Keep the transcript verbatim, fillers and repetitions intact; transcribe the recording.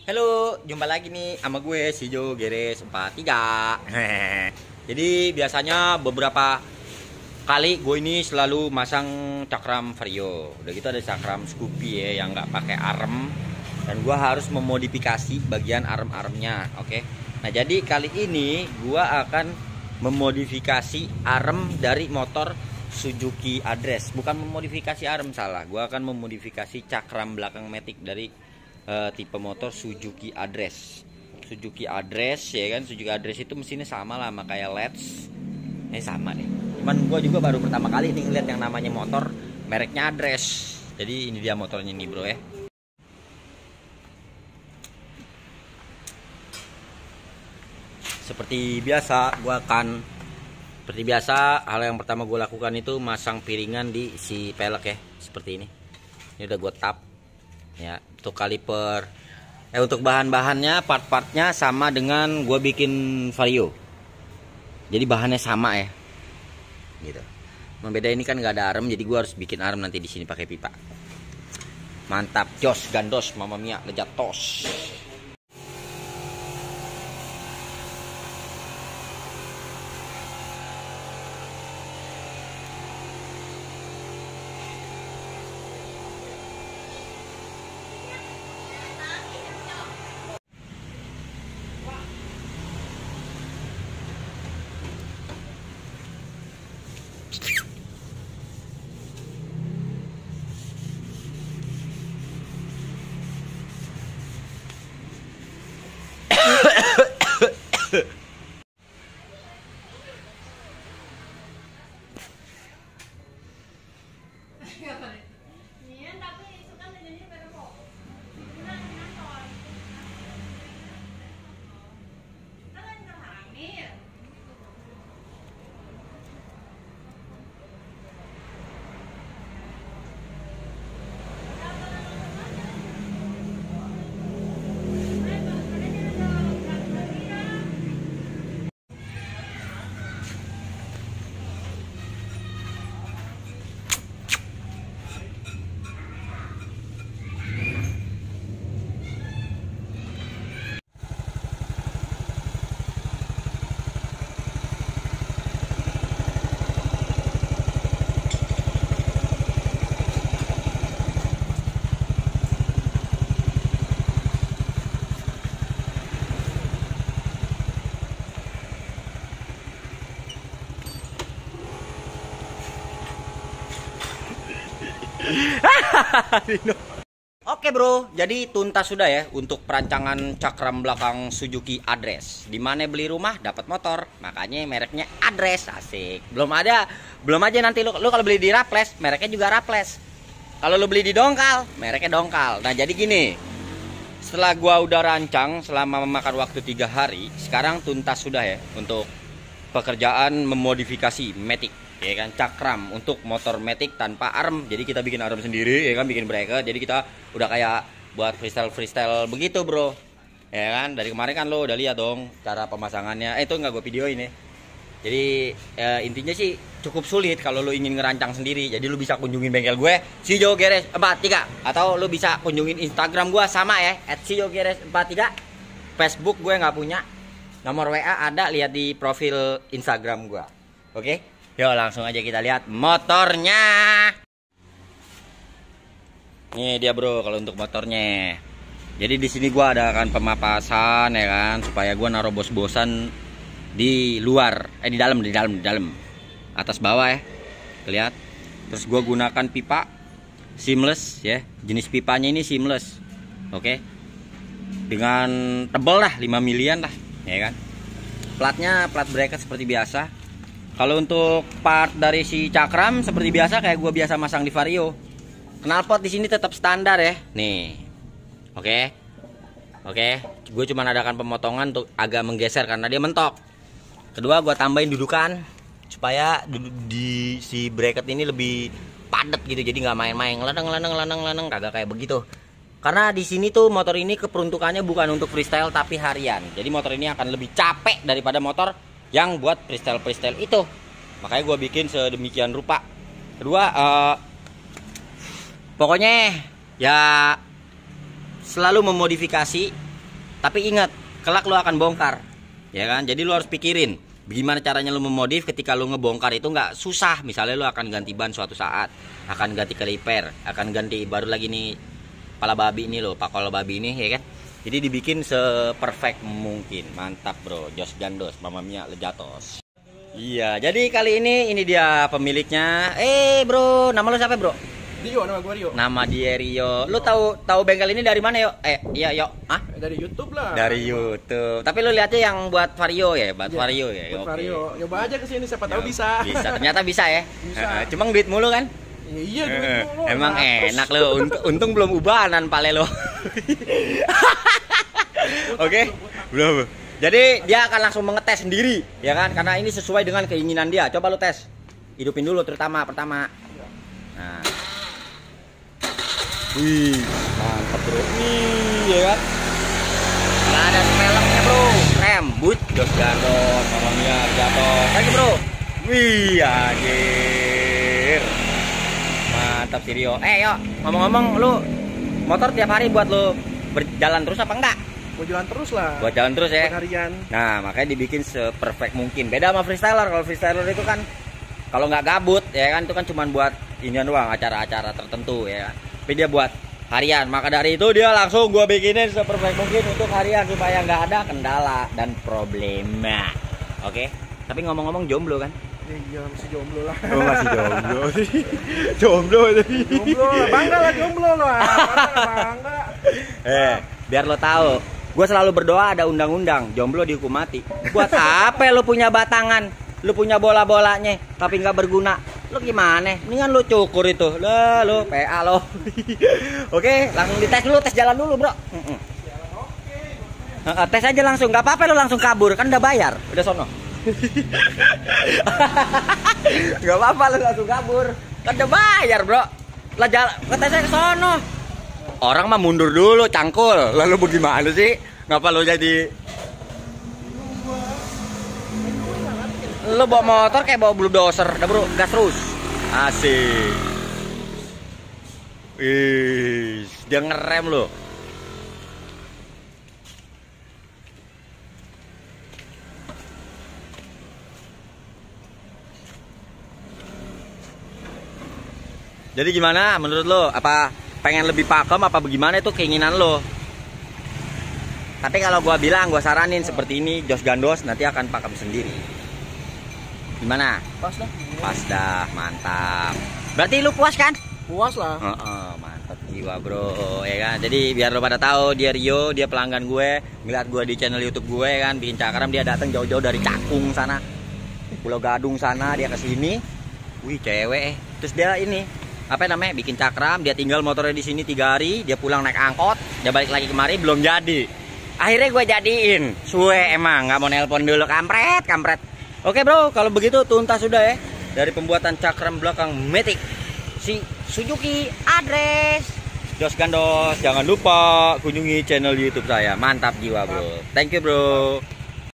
Halo, jumpa lagi nih sama gue Shijo Geres empat tiga. Jadi biasanya beberapa kali gue ini selalu masang cakram vario. Udah gitu ada cakram Scoopy ya yang nggak pakai arm, dan gue harus memodifikasi bagian arm-armnya. Oke. Nah jadi kali ini gue akan memodifikasi arm dari motor Suzuki Address. Bukan memodifikasi arm, salah. Gue akan memodifikasi cakram belakang matic dari Uh, tipe motor Suzuki Address. Suzuki Address ya kan, Suzuki Address itu mesinnya sama lah sama kayak Let's. Eh sama nih. Cuman gua juga baru pertama kali nih ngeliat yang namanya motor mereknya Address. Jadi ini dia motornya nih bro ya. Seperti biasa gua akan seperti biasa hal yang pertama gue lakukan itu masang piringan di si pelek ya, seperti ini. Ini udah gue tap ya, untuk kaliper eh untuk bahan-bahannya, part-partnya sama dengan gue bikin vario, jadi bahannya sama ya gitu. Membeda ini kan nggak ada arm, jadi gue harus bikin arm nanti di sini pakai pipa. Mantap, jos gandos mama mia lejat tos. Oke bro, jadi tuntas sudah ya untuk perancangan cakram belakang Suzuki Address. Dimana beli rumah dapat motor, makanya mereknya Address, asik. Belum ada, belum aja nanti lu, lu kalau beli di Raples, mereknya juga Raples. Kalau lu beli di Dongkal, mereknya Dongkal. Nah jadi gini, setelah gua udah rancang selama memakan waktu tiga hari, sekarang tuntas sudah ya untuk pekerjaan memodifikasi matic. Ya kan, cakram untuk motor matic tanpa arm. Jadi kita bikin arm sendiri ya kan, bikin bracket. Jadi kita udah kayak buat freestyle freestyle begitu bro. Ya kan, dari kemarin kan lo udah lihat dong cara pemasangannya. Eh itu nggak gue videoin ya. Jadi eh, intinya sih cukup sulit kalau lo ingin ngerancang sendiri. Jadi lo bisa kunjungin bengkel gue Shijo Geres empat tiga, atau lo bisa kunjungin Instagram gue sama ya at Shijo Geres empat tiga. Facebook gue nggak punya, nomor W A ada, lihat di profil Instagram gue. Oke, yuk langsung aja kita lihat motornya. Nih dia bro, kalau untuk motornya. Jadi di sini gua adakan pemapasan ya kan, supaya gua naruh bos-bosan di luar, eh di dalam, di dalam, di dalam, atas bawah ya, lihat. Terus gua gunakan pipa seamless ya, jenis pipanya ini seamless, oke, dengan tebel lah lima milian lah, ya kan. Platnya plat bracket seperti biasa. Kalau untuk part dari si cakram seperti biasa kayak gue biasa masang di vario. Knalpot di sini tetap standar ya. Nih. Oke. Oke, gue cuma adakan pemotongan untuk agak menggeser karena dia mentok. Kedua gue tambahin dudukan supaya di si bracket ini lebih padat gitu. Jadi nggak main-main ladang ladang ladang ladang kagak kayak begitu. Karena di sini tuh motor ini keperuntukannya bukan untuk freestyle tapi harian. Jadi motor ini akan lebih capek daripada motor yang buat freestyle-freestyle itu. Makanya gue bikin sedemikian rupa. Kedua, uh, pokoknya ya selalu memodifikasi Tapi ingat, kelak lu akan bongkar. Ya kan? Jadi lu harus pikirin gimana caranya lu memodif ketika lu ngebongkar itu nggak susah. Misalnya lu akan ganti ban suatu saat, akan ganti kaliper, akan ganti baru lagi nih kepala babi ini loh, pakol babi ini ya kan. Jadi dibikin seperfect mungkin. Mantap bro, Jos Gandos, Mama Mia Lejatos. Iya, jadi kali ini ini dia pemiliknya. Eh bro, nama lu siapa bro? Rio, nama gua Rio. Nama dia Rio. Lu tahu tahu bengkel ini dari mana yo? Eh iya yo. Hah? Dari YouTube lah. Dari YouTube. Tapi lu lihatnya yang buat Vario ya, buat Ya, Vario ya. buat Oke. Vario. Coba aja kesini, siapa tahu bisa. Bisa, ternyata bisa ya. Bisa. Cuma duit mulu kan? Iya, duit mulu. Emang Nah, enak lo. Untung, untung belum ubanan pale lo. Oke, belum. Jadi dia akan langsung mengetes sendiri, ya kan? Karena ini sesuai dengan keinginan dia. Coba lu tes. Hidupin dulu terutama pertama. Nah. Wih, mantap bro. Wih, ya kan? Nggak ada spelengnya bro. Rem, but, Jos Gandos, Mama Mia jatuh. Lagi bro. Wih, anjir. Mantap si Rio. Eh, yuk, ngomong-ngomong lu motor tiap hari buat lu berjalan terus apa enggak? Mau jalan terus lah. Buat jalan terus ya. Buat harian. Nah, makanya dibikin seperfect mungkin. Beda sama freestyler. Kalau freestyler itu kan kalau nggak gabut ya kan itu kan cuma buat inian doang, acara-acara tertentu ya. Tapi dia buat harian. Maka dari itu dia langsung gua bikinin seperfect mungkin untuk harian supaya nggak ada kendala dan problema. Oke. Tapi ngomong-ngomong jomblo kan? Iya, masih jomblo lah. Oh, masih jomblo sih. Jomblo sih. Jomblo lah, bangga lah jomblo lah. Bangga. Eh, biar lo tahu, gue selalu berdoa ada undang-undang jomblo dihukum mati. Buat apa lo punya batangan, lo punya bola-bolanya tapi nggak berguna? Lo gimana? Mendingan lo cukur itu, lo lo P A lo. Oke, langsung dites dulu, tes jalan dulu bro. Oke. Tes aja langsung, nggak apa-apa lo langsung kabur kan udah bayar, udah sono. Gak apa-apa lo langsung kabur, kan udah bayar bro. Lah jalan, tesnya ke sono. Orang mah mundur dulu, cangkul. Lalu bagaimana sih? Ngapa lo jadi? Lo bawa motor kayak bawa bulldozer, dah bro, gas terus. Asik. Wih, dia ngerem lo. Jadi gimana menurut lo? Apa pengen lebih pakem apa bagaimana itu keinginan lo? Tapi kalau gua bilang, gua saranin seperti ini, Jos Gandos nanti akan pakem sendiri. Gimana? Pas dah. Pas dah, mantap. Berarti lu puas kan? Puas lah. Oh, oh, mantap jiwa bro, ya kan. Jadi biar lo pada tahu dia Rio, dia pelanggan gue, ngeliat gue di channel YouTube gue kan, bikin cakram dia datang jauh-jauh dari Cakung sana, Pulau Gadung sana, dia kesini. Wih cewek, eh. Terus dia ini apa namanya bikin cakram, dia tinggal motornya di sini tiga hari, dia pulang naik angkot, dia balik lagi kemari belum jadi. Akhirnya gue jadiin, suwe emang nggak mau nelpon dulu, kampret kampret. Oke bro, kalau begitu tuntas sudah ya dari pembuatan cakram belakang Matic si Suzuki Address Jos Gandos. Jangan lupa kunjungi channel YouTube saya, mantap jiwa bro. Thank you bro.